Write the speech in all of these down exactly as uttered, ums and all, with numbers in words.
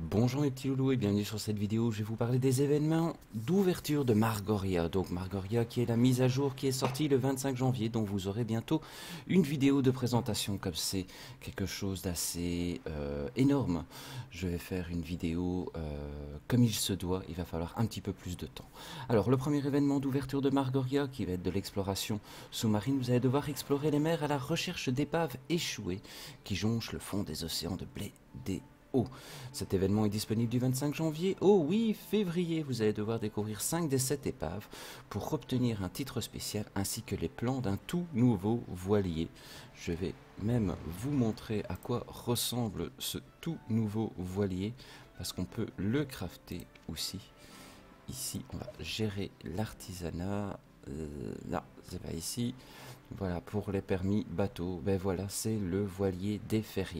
Bonjour mes petits loulous et bienvenue sur cette vidéo où je vais vous parler des événements d'ouverture de Margoria. Donc Margoria qui est la mise à jour qui est sortie le vingt-cinq janvier, donc vous aurez bientôt une vidéo de présentation. Comme c'est quelque chose d'assez euh, énorme, je vais faire une vidéo euh, comme il se doit, il va falloir un petit peu plus de temps. Alors le premier événement d'ouverture de Margoria qui va être de l'exploration sous-marine, vous allez devoir explorer les mers à la recherche d'épaves échouées qui jonchent le fond des océans de blé des Oh, cet événement est disponible du vingt-cinq janvier au huit février. Vous allez devoir découvrir cinq des sept épaves pour obtenir un titre spécial ainsi que les plans d'un tout nouveau voilier. Je vais même vous montrer à quoi ressemble ce tout nouveau voilier parce qu'on peut le crafter aussi. Ici, on va gérer l'artisanat. Euh, là, c'est pas ici. Voilà, pour les permis bateau. Ben voilà, c'est le voilier des Feria.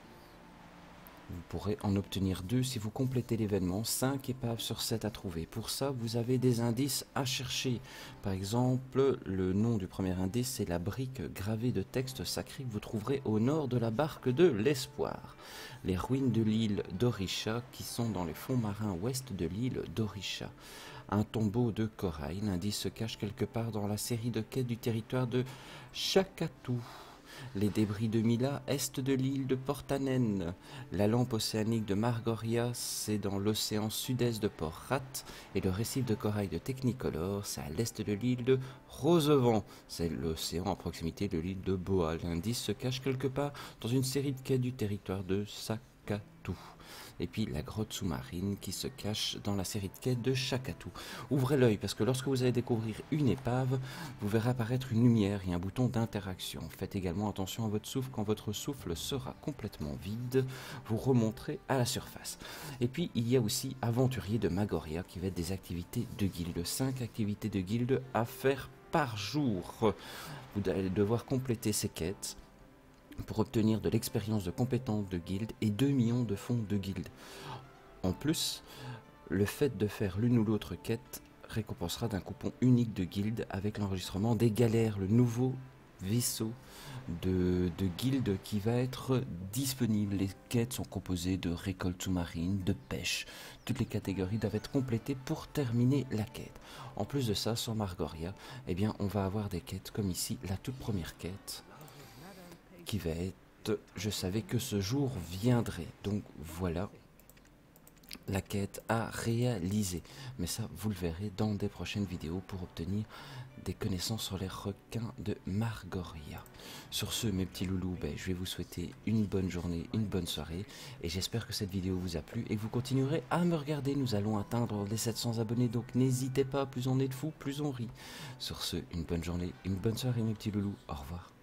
Vous pourrez en obtenir deux si vous complétez l'événement, cinq épaves sur sept à trouver. Pour ça, vous avez des indices à chercher. Par exemple, le nom du premier indice, c'est la brique gravée de texte sacré que vous trouverez au nord de la barque de l'Espoir. Les ruines de l'île d'Orisha qui sont dans les fonds marins ouest de l'île d'Orisha. Un tombeau de corail, l'indice se cache quelque part dans la série de quêtes du territoire de Shakatu. Les débris de Mila, est de l'île de Portanen. La lampe océanique de Margoria, c'est dans l'océan sud-est de Port-Rat. Et le récif de corail de Technicolor, c'est à l'est de l'île de Rosevent. C'est l'océan à proximité de l'île de Boa. L'indice se cache quelque part dans une série de quais du territoire de Sakatu. Et puis la grotte sous-marine qui se cache dans la série de quais de Shakatu. Ouvrez l'œil parce que lorsque vous allez découvrir une épave, vous verrez apparaître une lumière et un bouton d'interaction. Faites également attention à votre souffle. Quand votre souffle sera complètement vide, vous remonterez à la surface. Et puis il y a aussi Aventurier de Margoria qui va être des activités de guilde. cinq activités de guilde à faire par jour. Vous allez devoir compléter ces quêtes pour obtenir de l'expérience de compétences de guilde et deux millions de fonds de guilde. En plus, le fait de faire l'une ou l'autre quête récompensera d'un coupon unique de guilde avec l'enregistrement des galères, le nouveau vaisseau de, de guilde qui va être disponible. Les quêtes sont composées de récolte sous-marine, de pêche. Toutes les catégories doivent être complétées pour terminer la quête. En plus de ça, sur Margoria, eh bien, on va avoir des quêtes comme ici, la toute première quête qui va être « Je savais que ce jour viendrait ». Donc voilà la quête à réaliser. Mais ça, vous le verrez dans des prochaines vidéos pour obtenir des connaissances sur les requins de Margoria. Sur ce, mes petits loulous, ben, je vais vous souhaiter une bonne journée, une bonne soirée. Et j'espère que cette vidéo vous a plu et que vous continuerez à me regarder. Nous allons atteindre les sept cents abonnés, donc n'hésitez pas. Plus on est de fous, plus on rit. Sur ce, une bonne journée, une bonne soirée, mes petits loulous. Au revoir.